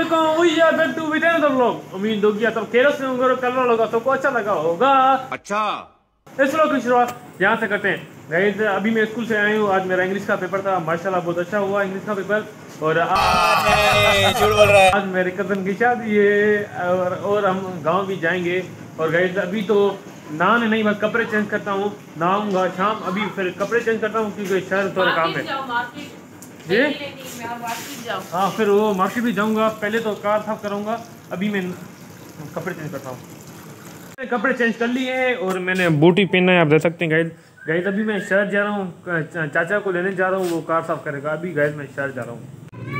वालेकुम, we are back to with another vlog। उम्मीद होगी आप सब खैरियत से होंगे और कल होगा सबको अच्छा लगा होगा। अच्छा, इस व्लॉग की शुरुआत यहाँ से करते हैं। गाइस अभी मैं स्कूल से आया हूँ, आज मेरा इंग्लिश का पेपर था, माशाल्लाह बहुत अच्छा हुआ इंग्लिश का पेपर। और झूठ बोल रहा है, आज मेरे कज़न की शादी है और हम गाँव भी जाएंगे। और गाइस अभी तो नहाने नहीं, बस कपड़े चेंज करता हूँ, नहाऊंगा शाम, अभी फिर कपड़े चेंज करता हूँ क्योंकि शहर थोड़ा काम है जी। हाँ फिर वो मार्केट भी जाऊंगा, पहले तो कार साफ करूंगा, अभी मैं कपड़े चेंज करता हूँ। कपड़े चेंज कर लिए हैं और मैंने बूटी पहना है, आप देख सकते हैं गाइस। गाइस अभी मैं शहर जा रहा हूँ, चाचा को लेने जा रहा हूँ, वो कार साफ करेगा। अभी गाइस मैं शहर जा रहा हूँ।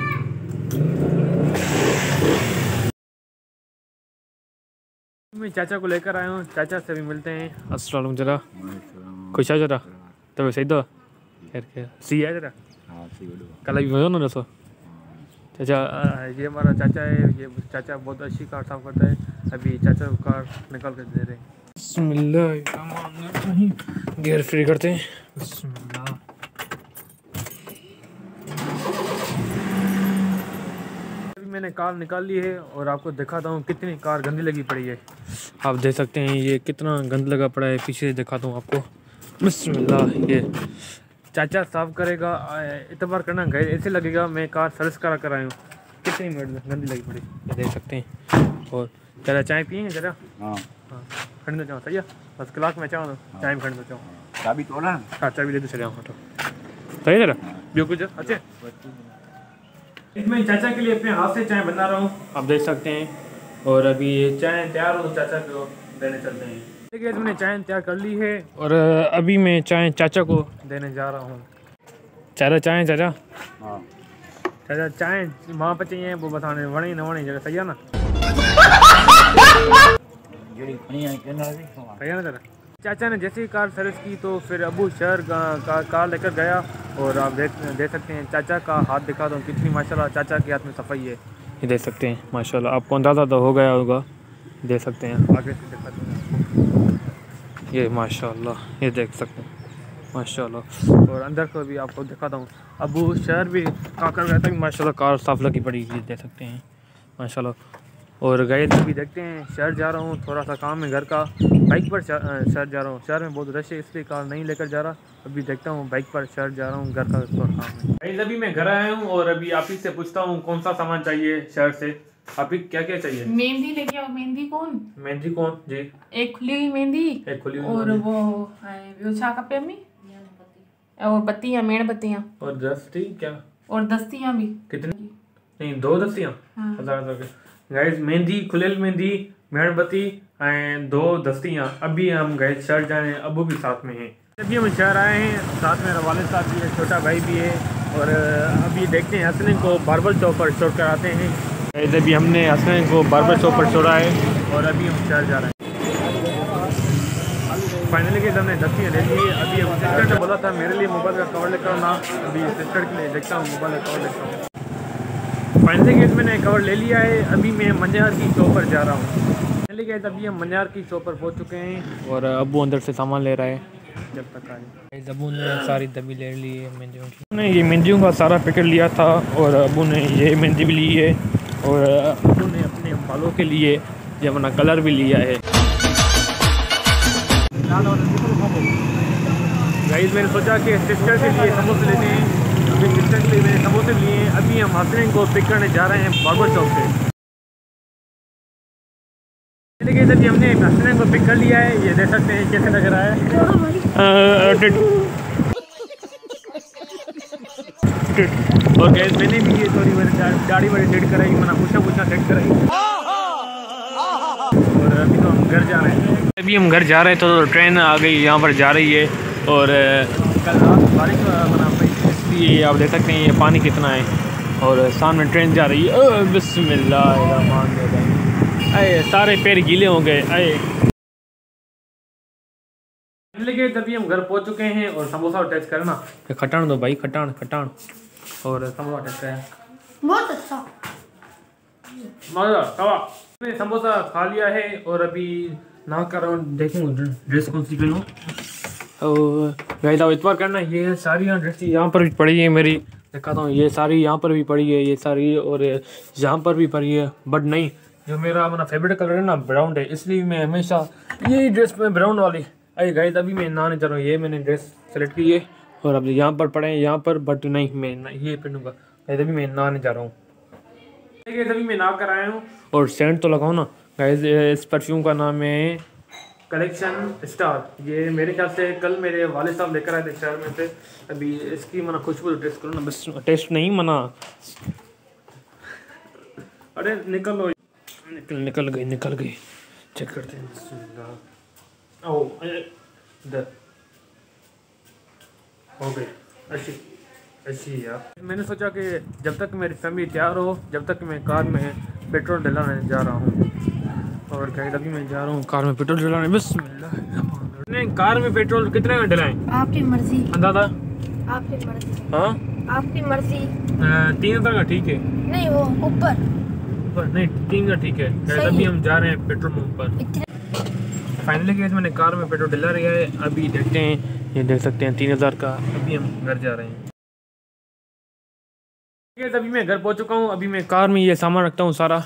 मैं चाचा को लेकर आया हूँ, चाचा से भी मिलते हैं। अस्सलाम वालेकुम जरा, खुश है जरा, तब सही तो सी है जरा, कल भी मज़ा ना रसो। चाचा ये हमारा चाचा है, ये चाचा बहुत अच्छी कार साफ करता है। अभी चाचा को कार निकाल कर दे रहे हैं। बिस्मिल्लाह, गियर फ्री करते हैं। बिस्मिल्लाह, अभी मैंने कार निकाल ली है और आपको दिखाता हूँ कितनी कार गंदी लगी पड़ी है। आप देख सकते हैं ये कितना गंद लगा पड़ा है, पीछे दिखाता हूँ आपको। बिस्मिल्लाह, ये चाचा साफ करेगा, इतबार करना गए ऐसे लगेगा मैं कार सर्विस करा कर आया हूँ। कितनी मिनट गंदी लगी पड़ी, ये देख सकते हैं। और जरा चाय पिएंगे जरा? हाँ हाँ, खरीदना चाहूँ सही है, बस क्लास में चाहूँ चाय में खरीदना चाहूँ। चाबी तो ना, हाँ चाबी ले दो, चले आऊँ सही है जरा बिल्कुल अच्छे। इसमें चाचा के लिए अपने हाथ से चाय बना रहा हूँ, आप देख सकते हैं। और अभी ये चाय तैयार हो, चाचा को देने चलते हैं। देखिए मैंने चाय तैयार कर ली है और अभी मैं चाय चाचा को देने जा रहा हूँ। चाचा चाय, चाचा हाँ चाचा चाय वहाँ पर चाहिए, वो बताने वणी न वणी जगह सही है ना, सही है ना चाचा। चाचा ने जैसे ही कार सर्विस की तो फिर अबू शहर कार लेकर गया। और आप देख सकते हैं चाचा का हाथ दिखा दो, कितनी माशाल्लाह चाचा के हाथ में सफाई है, ये देख सकते हैं माशाल्लाह। आपको अंदाज़ा तो हो गया होगा, देख सकते हैं आगे से दिखाते हैं, ये माशाल्लाह, ये देख सकते हैं माशाल्लाह। और अंदर को भी आपको दिखाता हूँ, अबू शहर भी कर गया था, माशाल्लाह कार साफ लगी पड़ी, ये देख सकते हैं माशाल्लाह। और गए अभी देखते हैं, शहर जा रहा हूँ, थोड़ा सा काम है घर का, बाइक पर शहर जा रहा हूँ। शहर में बहुत रश है इसलिए कार नहीं लेकर जा रहा, अभी देखता हूँ बाइक पर शहर जा रहा हूँ, घर का थोड़ा काम है। अभी मैं घर आया हूँ और अभी आप ही से पूछता हूँ कौन सा सामान चाहिए शहर से, आप ही क्या क्या चाहिए? मेहंदी लेके आओ। मेहंदी कौन? मेहंदी कौन जी? एक खुली हुई मेहंदी, एक खुली हुई और वो छा कपे अम्मी और बत्तियां, मेणबत्तियां और दस्ती क्या, और दस्तियां भी कितनी? नहीं, 2 दस्तियां 1000 के। गाइस मेहंदी, खुलेल मेहंदी, मेणबत्ती एंड 2 दस्तियां। अभी हम गए शहर जाने, अबू भी साथ में हैं। अभी हम शहर आए हैं, साथ में वालिद साहब भी है, छोटा भाई भी है। और अभी देखते हैं हसनैन को बार्बर शॉप पर छोड़ कर आते हैं। अभी हमने हसनैन को बार्बर शॉप पर छोड़ा है और अभी हम शहर जा रहे हैं। फाइनली के हमने दस्तियाँ ले ली। अभी सिस्टर ने बोला था मेरे लिए मोबाइल का कवर लेकर ना, अभी सिस्टर के लिए देखता हूँ मोबाइल का कवर लेता हूँ। फाइनली केस मैंने कवर ले लिया है, अभी मैं मंजार की शॉप पर जा रहा हूँ। फाइनली केस अभी हम मंजार की शॉप पर पहुँच चुके हैं और अबू अंदर से सामान ले रहा है। जब तक आए अबू ने सारी दबी ले ली है मेहंदियों की, ने ये मेहंदियों का सारा पैकेट लिया था और अबू ने ये मेहंदी भी ली है और अबू ने अपने बालों के लिए ये अपना कलर भी लिया है। गाइस मैंने सोचा कि सिस्टर के लिए समोसे लेने हैं, अभी सिस्टर के लिए मैंने समोसे लिए हैं। अभी हम हसनैन को पिक करने जा रहे हैं बार्बर शॉप से। देखिए अभी हमने हसनैन को पिक कर लिया है, ये देख सकते हैं कैसे लग रहा है। और गैस मैंने भी ये थोड़ी दाढ़ी वाड़ी सेट कराई, मना पूछा सेट कराई। और अभी तो हम घर जा रहे हैं, अभी हम घर जा रहे हैं तो ट्रेन आ गई यहाँ पर जा रही है। और कल रात बारिश बना पड़ी, इसलिए आप देख सकते हैं ये पानी कितना है और सामने ट्रेन जा रही है। बिस्मिल्लाहिर्रहमानिर्रहीम, अरे सारे पैर गीले हो गए। लेकिन तभी हम घर पहुंच चुके हैं और समोसा टेस्ट करना, खटान दो भाई, खटान और समोसा टेस्ट है बहुत अच्छा मजा तवा। मैंने समोसा खा लिया है और अभी ना कर रहा हूँ, देखूँ ड्रेस कौन सी पहनूँ। और गाइस आप इतबार करना, ये सारी ड्रेस यहाँ पर पड़ी है मेरी, दिखाता हूँ। ये सारी यहाँ पर भी पड़ी है, ये सारी, और यहाँ पर भी पड़ी है, बट नहीं, जो मेरा अपना फेवरेट कलर है ना ब्राउन है, इसलिए मैं हमेशा यही ड्रेस में ब्राउन वाली। अरे गाइस अभी मैं नहाने जा रहा हूँ, ये मैंने ड्रेस सेलेक्ट की है और अब यहाँ पर पड़े हैं यहाँ पर, बट नहीं मैं ये पहनूंगा। गाइस अभी मैं नहाने जा रहा हूँ। गाइस अभी मैं नहा कर आया हूँ और सेंट तो लगाऊँ ना। गाइस इस परफ्यूम का नाम है कलेक्शन स्टार। ये मेरे ख्याल से कल मेरे वाले साहब लेकर आए थे शहर में से। अभी इसकी मना खुशबू टेस्ट करो ना, बस टेस्ट नहीं मना। अरे निकलो, निकल गई। चेक करते हैं। ओ इधर हो गई। अच्छी यार। मैंने सोचा कि जब तक मेरी फैमिली तैयार हो, जब तक मैं कार में पेट्रोल डलाने जा रहा हूँ। और गाइस अभी मैं जा रहा हूँ कार में पेट्रोल डलाने। बिस्मिल्लाह। नहीं, कार में पेट्रोल कितने में डलाएं? आपकी मर्जी। अंदाजा? आपकी मर्जी। हाँ आपकी मर्जी। 3,000 का ठीक है। नहीं वो ऊपर नहीं, 3 का ठीक है। अभी हम जा रहे हैं पेट्रोल पंप पर। फाइनली गाइस मैंने कार में पेट्रोल डला रहा है। अभी देखते हैं, ये देख सकते हैं 3,000 का। अभी हम घर जा रहे हैं। गाइस अभी मैं घर पहुंच चुका हूँ। अभी मैं कार में ये सामान रखता हूँ सारा।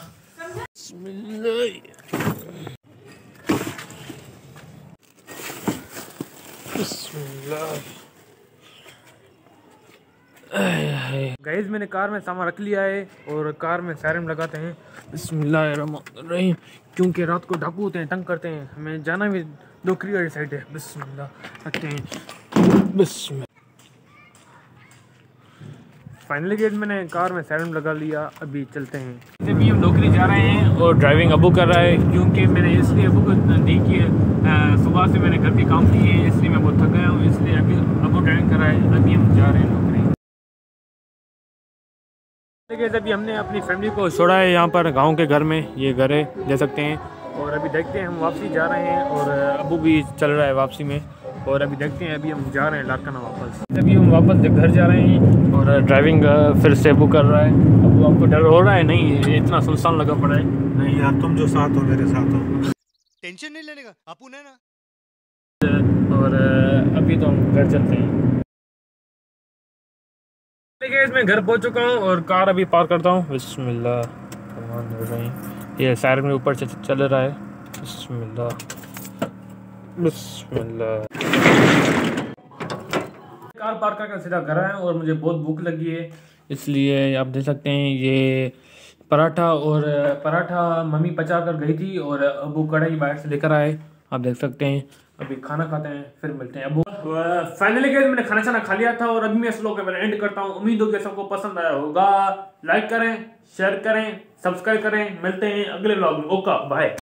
गाइस मैंने कार में सामान रख लिया है और कार में सायरन लगाते हैं। बिस्मिल्लाहिर्रहमानिर्रहीम। क्योंकि रात को डाकू होते हैं, तंग करते हैं, हमें जाना भी डोकरी वाली साइड है। बिस्मिल्लाह रखते हैं। बिस्मिल्लाह। फाइनली गाइस मैंने कार में सायरन लगा लिया। अभी चलते हैं। अभी हम डोकरी जा रहे हैं और ड्राइविंग अबू कर रहा है, क्योंकि मैंने इसलिए अबू को दी की है। सुबह से मैंने घर के काम किए हैं, इसलिए मैं बहुत थक गया हूँ, इसलिए अभी अबू ड्राइविंग कर रहा है। अभी हम जा रहे हैं डोकरी। देखिए अभी हमने अपनी फैमिली को छोड़ा है यहाँ पर गांव के घर में। ये घर है, देख सकते हैं। और अभी देखते हैं, हम वापसी जा रहे हैं और अबू भी चल रहा है वापसी में। और अभी देखते हैं, अभी हम जा रहे हैं लारकाना वापस। अभी हम वापस घर जा रहे हैं और ड्राइविंग फिर से अबू कर रहा है। अब आपको डर हो रहा है? नहीं, इतना सुनसान लगा पड़ा है। नहीं यार, तुम जो साथ हो मेरे साथ हो, टेंशन नहीं लेने का, आपू ने ना। और अभी तो हम घर चलते हैं। देखिए मैं घर पहुंच चुका हूं और कार अभी पार्क करता हूं। बिस्मिल्लाह। ये सायरन में ऊपर से चल रहा है। बिस्मिल्लाह बिस्मिल्लाह। कार पार्क करके सीधा घर आया और मुझे बहुत भूख लगी है, इसलिए आप देख सकते हैं ये पराठा मम्मी पचा कर गई थी और अबू कढ़ाई बाहर से लेकर आए। आप देख सकते हैं। अभी खाना खाते हैं, फिर मिलते हैं। अबू फाइनली गाइस मैंने खाना खा लिया था और अभी मैं इस व्लॉग को एंड करता हूँ। उम्मीद हो कि सबको पसंद आया होगा। लाइक करें, शेयर करें, सब्सक्राइब करें। मिलते हैं अगले व्लॉग में। Okay bye.